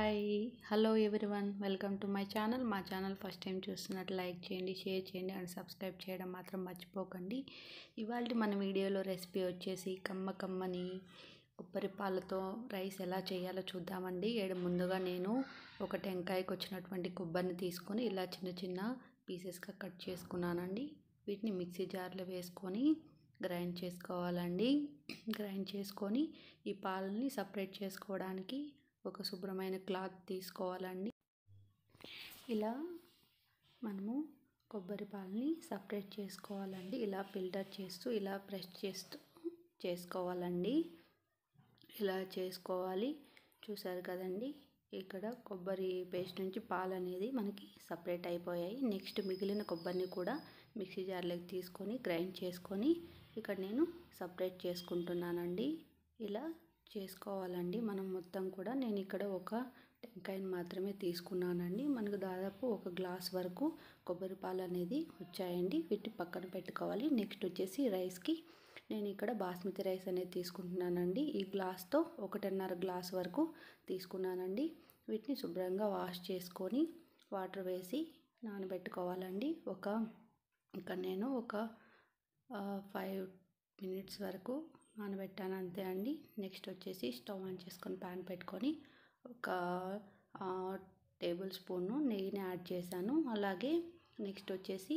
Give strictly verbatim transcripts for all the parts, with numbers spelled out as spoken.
Hi hello everyone welcome to my channel. మా channel first time చూస్తున్నట్టు like చేయండి, share చేయండి అండ్ సబ్స్క్రైబ్ చేయడం మాత్రం మర్చిపోకండి. ఇవాళ మన వీడియోలో రెసిపీ వచ్చేసి కమ్మ కమ్మని కొబ్బరి పాలతో రైస్ ఎలా చేయాలో చూద్దామండి. ఏడు ముందుగా నేను ఒక టెంకాయకి వచ్చినటువంటి కొబ్బరిని తీసుకొని ఇలా చిన్న చిన్న పీసెస్గా కట్ చేసుకున్నానండి. వీటిని మిక్సీ జార్లో వేసుకొని గ్రైండ్ చేసుకోవాలండి. గ్రైండ్ చేసుకొని ఈ పాలని సపరేట్ చేసుకోవడానికి ఒక శుభ్రమైన క్లాత్ తీసుకోవాలండి. ఇలా మనము కొబ్బరి పాలని సపరేట్ చేసుకోవాలండి. ఇలా ఫిల్టర్ చేస్తూ ఇలా ప్రెస్ చేస్తూ చేసుకోవాలండి. ఇలా చేసుకోవాలి. చూసారు కదండి, ఇక్కడ కొబ్బరి పేస్ట్ నుంచి పాలు అనేది మనకి సపరేట్ అయిపోయాయి. నెక్స్ట్ మిగిలిన కొబ్బరిని కూడా మిక్సీ జార్లోకి తీసుకొని గ్రైండ్ చేసుకొని ఇక్కడ నేను సపరేట్ చేసుకుంటున్నానండి. ఇలా చేసుకోవాలండి మనం మొత్తం కూడా. నేను ఇక్కడ ఒక టెంకాయని మాత్రమే తీసుకున్నానండి. మనకు దాదాపు ఒక గ్లాస్ వరకు కొబ్బరి పాలు అనేది వచ్చాయండి. వీటిని పక్కన పెట్టుకోవాలి. నెక్స్ట్ వచ్చేసి రైస్కి నేను ఇక్కడ బాస్మతి రైస్ అనేది తీసుకుంటున్నానండి. ఈ గ్లాస్తో ఒకటిన్నర గ్లాస్ వరకు తీసుకున్నానండి. వీటిని శుభ్రంగా వాష్ చేసుకొని వాటర్ వేసి నానబెట్టుకోవాలండి. ఒక ఇక్కడ నేను ఒక ఫైవ్ మినిట్స్ వరకు నానబెట్టాను, అంతే అండి. నెక్స్ట్ వచ్చేసి స్టవ్ ఆన్ చేసుకొని ప్యాన్ పెట్టుకొని ఒక టేబుల్ స్పూను నెయ్యిని యాడ్ చేశాను. అలాగే నెక్స్ట్ వచ్చేసి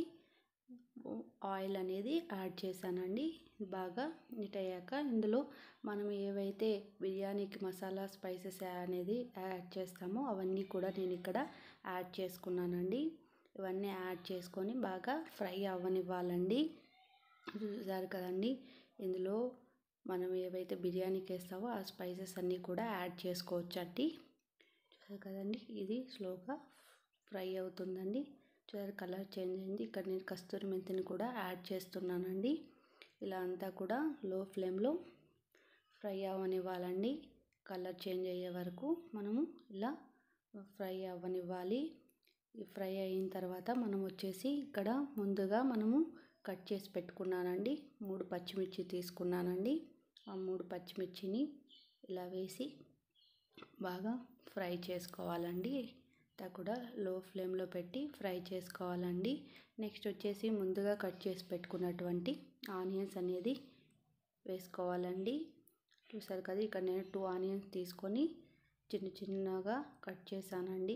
ఆయిల్ అనేది యాడ్ చేశానండి. బాగా హీట్ అయ్యాక ఇందులో మనం ఏవైతే బిర్యానీకి మసాలా స్పైసెస్ అనేది యాడ్ చేస్తామో అవన్నీ కూడా నేను ఇక్కడ యాడ్ చేసుకున్నానండి. ఇవన్నీ యాడ్ చేసుకొని బాగా ఫ్రై అవ్వనివ్వాలండి. చూసారు కదండి, ఇందులో మనం ఏవైతే బిర్యానీకి వేస్తామో ఆ స్పైసెస్ అన్నీ కూడా యాడ్ చేసుకోవచ్చు అండి. చూసారు కదండి, ఇది స్లోగా ఫ్రై అవుతుందండి. చూసారు కలర్ చేంజ్ అయింది. ఇక్కడ నేను కస్తూరి మెంతిని కూడా యాడ్ చేస్తున్నానండి. ఇలా అంతా కూడా లో ఫ్లేమ్లో ఫ్రై అవ్వనివ్వాలండి. కలర్ చేంజ్ అయ్యే వరకు మనము ఇలా ఫ్రై అవ్వనివ్వాలి. ఫ్రై అయిన తర్వాత మనం వచ్చేసి ఇక్కడ ముందుగా మనము కట్ చేసి పెట్టుకున్నానండి. మూడు పచ్చిమిర్చి తీసుకున్నానండి. ఆ మూడు పచ్చిమిర్చిని ఇలా వేసి బాగా ఫ్రై చేసుకోవాలండి. అంతా కూడా లో ఫ్లేమ్లో పెట్టి ఫ్రై చేసుకోవాలండి. నెక్స్ట్ వచ్చేసి ముందుగా కట్ చేసి పెట్టుకున్నటువంటి ఆనియన్స్ అనేది వేసుకోవాలండి. చూసారు కదా, ఇక్కడ నేను టూ ఆనియన్స్ తీసుకొని చిన్న చిన్నగా కట్ చేశానండి.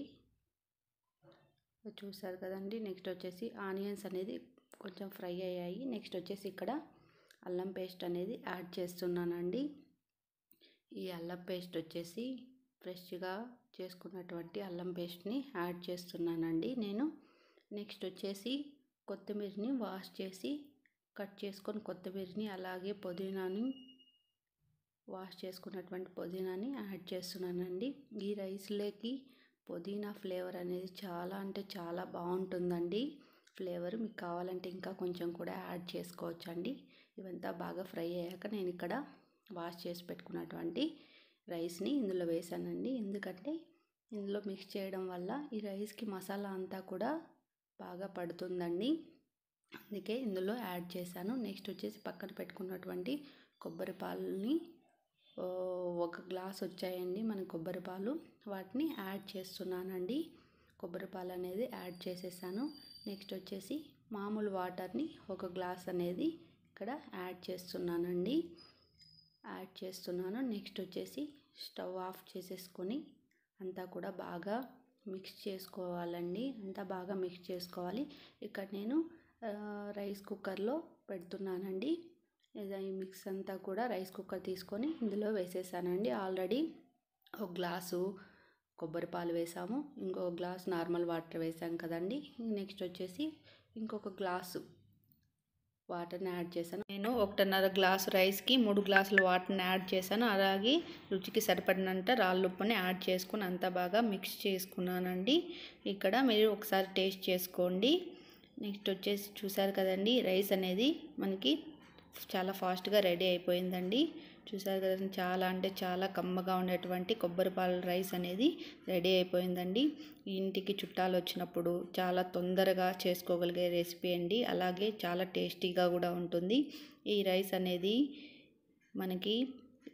చూసారు కదండి, నెక్స్ట్ వచ్చేసి ఆనియన్స్ అనేది కొంచెం ఫ్రై అయ్యాయి. నెక్స్ట్ వచ్చేసి ఇక్కడ అల్లం పేస్ట్ అనేది యాడ్ చేస్తున్నానండి. ఈ అల్లం పేస్ట్ వచ్చేసి ఫ్రెష్గా చేసుకున్నటువంటి అల్లం పేస్ట్ని యాడ్ చేస్తున్నానండి నేను. నెక్స్ట్ వచ్చేసి కొత్తిమీరని వాష్ చేసి కట్ చేసుకొని కొత్తిమీరని అలాగే పుదీనాని వాష్ చేసుకున్నటువంటి పుదీనాని యాడ్ చేస్తున్నానండి. ఈ రైస్లోకి పుదీనా ఫ్లేవర్ అనేది చాలా అంటే చాలా బాగుంటుందండి. ఫ్లేవర్ మీకు కావాలంటే ఇంకా కొంచెం కూడా యాడ్ చేసుకోవచ్చండి. ఇవంతా బాగా ఫ్రై అయ్యాక నేను ఇక్కడ వాష్ చేసి పెట్టుకున్నటువంటి రైస్ని ఇందులో వేసానండి. ఎందుకంటే ఇందులో మిక్స్ చేయడం వల్ల ఈ రైస్కి మసాలా అంతా కూడా బాగా పడుతుందండి, అందుకే ఇందులో యాడ్ చేశాను. నెక్స్ట్ వచ్చేసి పక్కన పెట్టుకున్నటువంటి కొబ్బరి పాలని ఒక గ్లాస్ వచ్చాయండి మన కొబ్బరి పాలు, వాటిని యాడ్ చేస్తున్నానండి. కొబ్బరి పాలు అనేది యాడ్ చేసేసాను. నెక్స్ట్ వచ్చేసి మామూలు వాటర్ని ఒక గ్లాస్ అనేది ఇక్కడ యాడ్ చేస్తున్నానండి. యాడ్ చేస్తున్నాను. నెక్స్ట్ వచ్చేసి స్టవ్ ఆఫ్ చేసేసుకొని అంతా కూడా బాగా మిక్స్ చేసుకోవాలండి. అంతా బాగా మిక్స్ చేసుకోవాలి. ఇక్కడ నేను రైస్ కుక్కర్లో పెడుతున్నానండి. ఈ మిక్స్ అంతా కూడా రైస్ కుక్కర్ తీసుకొని ఇందులో వేసేసానండి. ఆల్రెడీ ఒక గ్లాసు కొబ్బరి పాలు వేసాము, ఇంకొక గ్లాస్ నార్మల్ వాటర్ వేసాం కదండి. నెక్స్ట్ వచ్చేసి ఇంకొక గ్లాసు వాటర్ని యాడ్ చేశాను. నేను ఒకటిన్నర గ్లాసు రైస్కి మూడు గ్లాసుల వాటర్ని యాడ్ చేశాను. అలాగే రుచికి సరిపడినంత రాళ్ళుప్పుని యాడ్ చేసుకుని అంతా బాగా మిక్స్ చేసుకున్నానండి. ఇక్కడ మీరు ఒకసారి టేస్ట్ చేసుకోండి. నెక్స్ట్ వచ్చేసి చూసారు కదండి, రైస్ అనేది మనకి చాలా ఫాస్ట్గా రెడీ అయిపోయిందండి. చూసారు కదండి, చాలా అంటే చాలా కమ్మగా ఉండేటువంటి కొబ్బరి పాల రైస్ అనేది రెడీ అయిపోయిందండి. ఇంటికి చుట్టాలు వచ్చినప్పుడు చాలా తొందరగా చేసుకోగలిగే రెసిపీ అండి. అలాగే చాలా టేస్టీగా కూడా ఉంటుంది. ఈ రైస్ అనేది మనకి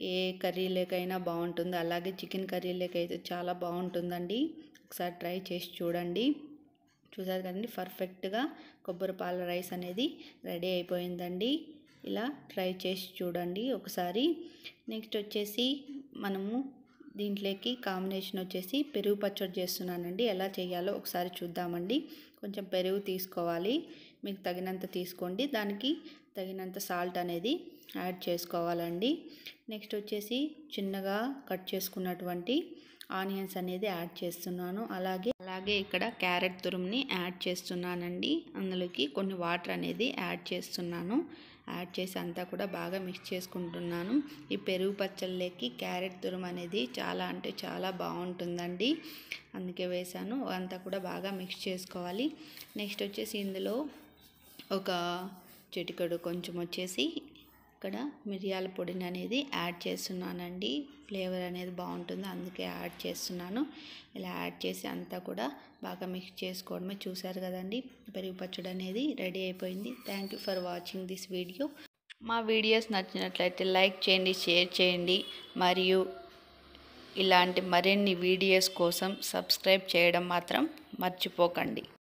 ఏ కర్రీలోకైనా బాగుంటుంది, అలాగే చికెన్ కర్రీలోకి అయితే చాలా బాగుంటుందండి. ఒకసారి ట్రై చేసి చూడండి. చూసారు కదండి, పర్ఫెక్ట్గా కొబ్బరి పాల రైస్ అనేది రెడీ అయిపోయిందండి. ఇలా ట్రై చేసి చూడండి ఒకసారి. నెక్స్ట్ వచ్చేసి మనము దీంట్లోకి కాంబినేషన్ వచ్చేసి పెరుగు పచ్చడి చేస్తున్నానండి. ఎలా చేయాలో ఒకసారి చూద్దామండి. కొంచెం పెరుగు తీసుకోవాలి, మీకు తగినంత తీసుకోండి. దానికి తగినంత సాల్ట్ అనేది యాడ్ చేసుకోవాలండి. నెక్స్ట్ వచ్చేసి చిన్నగా కట్ చేసుకున్నటువంటి ఆనియన్స్ అనేది యాడ్ చేస్తున్నాను. అలాగే అలాగే ఇక్కడ క్యారెట్ తురుముని యాడ్ చేస్తున్నానండి. అందులోకి కొన్ని వాటర్ అనేది యాడ్ చేస్తున్నాను. యాడ్ చేసి అంతా కూడా బాగా మిక్స్ చేసుకుంటున్నాను. ఈ పెరుగు పచ్చళ్ళకి క్యారెట్ తురుము అనేది చాలా అంటే చాలా బాగుంటుందండి, అందుకే వేసాను. అంతా కూడా బాగా మిక్స్ చేసుకోవాలి. నెక్స్ట్ వచ్చేసి ఇందులో ఒక చిటికెడు కొంచెం వచ్చేసి ఇక్కడ మిరియాల పొడిని అనేది యాడ్ చేస్తున్నానండి. ఫ్లేవర్ అనేది బాగుంటుంది, అందుకే యాడ్ చేస్తున్నాను. ఇలా యాడ్ చేసి అంతా కూడా బాగా మిక్స్ చేసుకోవడమే. చూసారు కదండి, పెరుగు పచ్చడి అనేది రెడీ అయిపోయింది. Thank you for watching this video. మా వీడియోస్ నచ్చినట్లయితే లైక్ చేయండి, షేర్ చేయండి, మరియు ఇలాంటి మరిన్ని వీడియోస్ కోసం సబ్స్క్రైబ్ చేయడం మాత్రం మర్చిపోకండి.